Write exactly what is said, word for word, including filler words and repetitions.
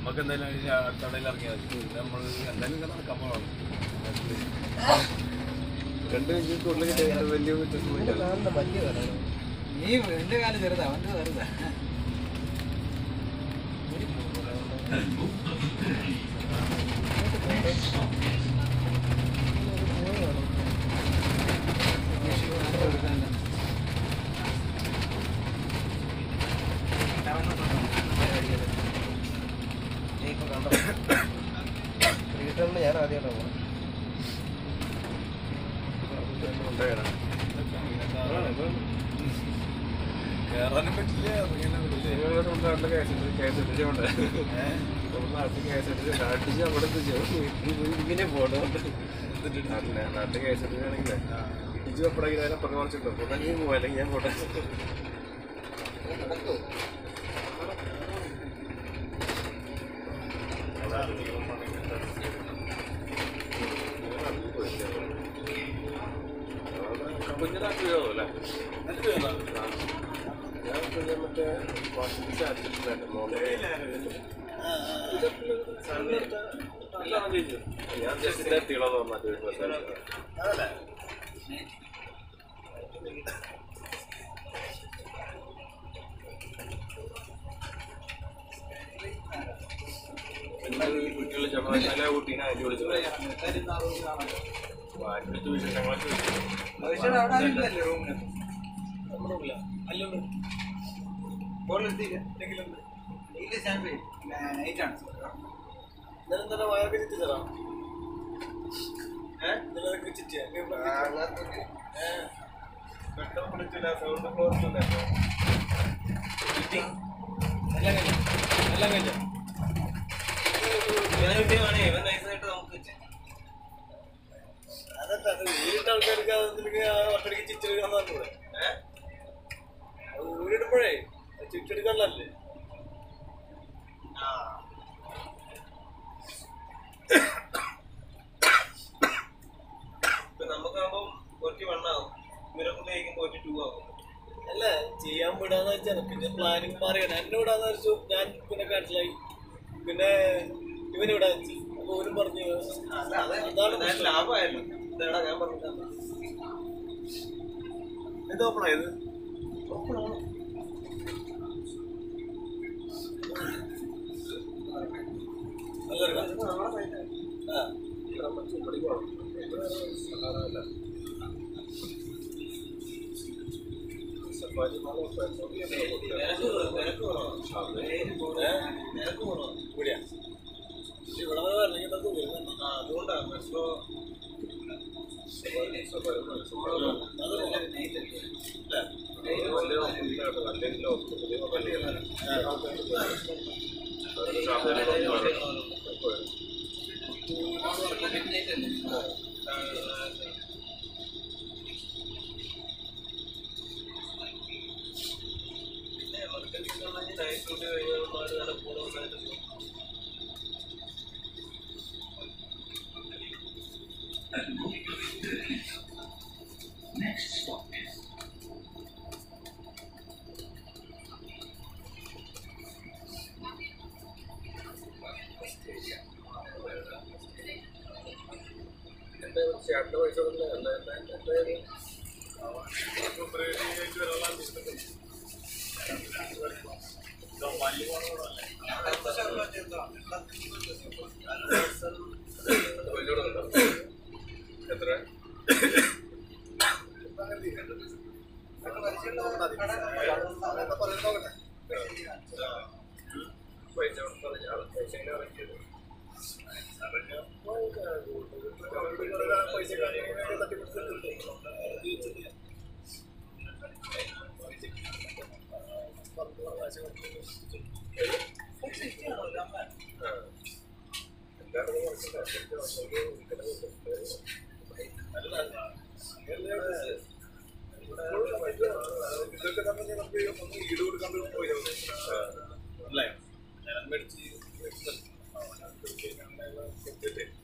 നമുക്ക് എന്തായാലും കടയിൽ ഇറങ്ങിയാൽ നമ്മൾ എന്തായാലും നടക്കാൻ പോകണം. രണ്ട് മിനിറ്റ് ഉള്ളിൽ വലിയ വ്യത്യാസം. നീ എന്റെ കാലം ചെറുതാ, അവൻ്റെ ചെറുതാ. ഞാൻ ആദ്യമായിട്ടാണ് കേറാനും പറ്റില്ല, നാട്ടിൽ കേസ് അവിടെ ഇങ്ങനെ പോകണം. നാട്ടിൽ കേസ് എടുക്കുകയാണെങ്കിൽ ഇടിച്ചു അപ്പടെങ്കിൽ അതിനെ പ്രവർത്തിച്ചിട്ടുണ്ടോ പൊന്നെങ്കിൽ പോകാം, അല്ലെങ്കിൽ ഞാൻ പോട്ടെ. കുഞ്ഞിനാക്കുകയോ അല്ലേ? ഞാൻ കുഞ്ഞ മറ്റേ വാഷിംഗ് അടിച്ചിട്ടുണ്ട് മോളെ. ഞാൻ ജസ്റ്റ് എത്തിക്കണമെന്ന് പറഞ്ഞാൽ കുട്ടികൾ ചമ്മല കുട്ടീനെ അരി വിളിച്ചത് വിശേഷങ്ങളൊക്കെ വയറൊക്കെ ചിറ്റിച്ചതാ. നിലതൊക്കെ ചിറ്റിയ പെട്ടെന്ന് വിളിച്ചില്ല, സൗണ്ട് ക്ലോറിലുണ്ടല്ലോ. എല്ലാം കഴിഞ്ഞ എല്ലാം കഴിഞ്ഞ അതല്ല, അത് വീടിന്റെ ആൾക്കാർക്ക് ഒട്ടടിക്ക് ചിറ്റെടുക്കാന്ന് പറഞ്ഞൂടെ? അത് വീടിടുമ്പോഴേ ചിറ്റെടുക്കാനല്ലേ. നമുക്കാകുമ്പോ കുറച്ച് വണ്ണാവും, ഇവരെ കൊണ്ട് കഴിക്കുമ്പോ ഒരു ടൂ ആവും. അല്ല, ചെയ്യാൻ വിടാന്ന് വെച്ചാൽ പിന്നെ പ്ലാനിങ് മാറിയാണ്. എന്നെ വിടാന്ന് വെച്ചു, ഞാൻ പിന്നെ ക്യാൻസലായി. പിന്നെ ഇവന് വിടാൻ വെച്ചു. അപ്പൊ ഓരും പറഞ്ഞു അതാണ് ലാഭമായിരുന്നു. ഇതാടാ ഞാൻ പറഞ്ഞിട്ടാ ഇത് ഓപ്പണായത്. അതുകൊണ്ടാണ് മെട്രോ Next stop is ചേട്ടൻ്റെ പൈസ കൊടുക്കില്ല. എത്ര പൈസ പൈസ ഇതൊക്കെ തന്നെ നമുക്ക് ഒന്ന് ഈട് കൊടുക്കാണ്ട് പോയത് അല്ലേ? ഞാൻ മേടിച്ച്